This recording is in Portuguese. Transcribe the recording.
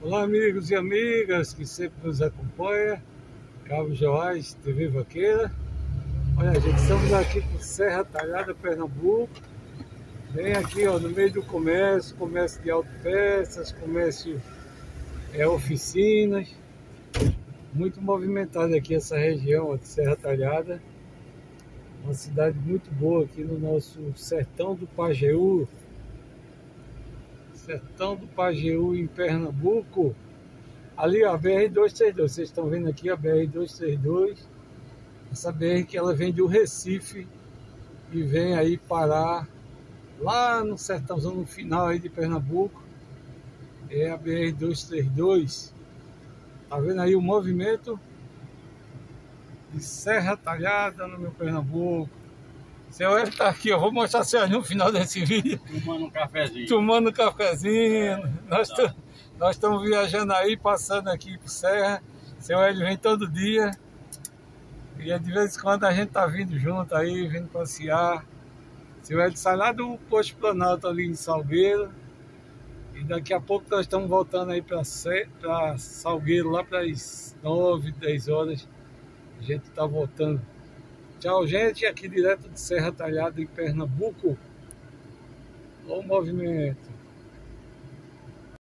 Olá, amigos e amigas que sempre nos acompanham. Cabo Joás, TV Vaqueira. Olha, gente, estamos aqui por Serra Talhada, Pernambuco. Bem aqui, ó, no meio do comércio de autopeças, comércio, oficinas. Muito movimentada aqui essa região, ó, de Serra Talhada. Uma cidade muito boa aqui no nosso sertão do Pajeú. Sertão do Pajeú, em Pernambuco. Ali, ó, a BR-232, vocês estão vendo aqui a BR-232. Essa BR que ela vem do Recife e vem aí parar lá no sertãozão, no final aí de Pernambuco. É a BR-232. Tá vendo aí o movimento de Serra Talhada no meu Pernambuco. Seu Hélio tá aqui, ó. Vou mostrar a vocês no final desse vídeo. Tomando um cafezinho. Tomando um cafezinho. Nós estamos viajando aí, passando aqui por Serra. Seu Hélio vem todo dia. E de vez em quando a gente tá vindo junto aí, vindo passear. Seu Hélio sai lá do Posto Planalto ali em Salgueiro. E daqui a pouco nós estamos voltando aí para Salgueiro, lá para as 9, 10 horas. A gente tá voltando. Tchau, gente. Aqui direto de Serra Talhada, em Pernambuco. Olha o movimento.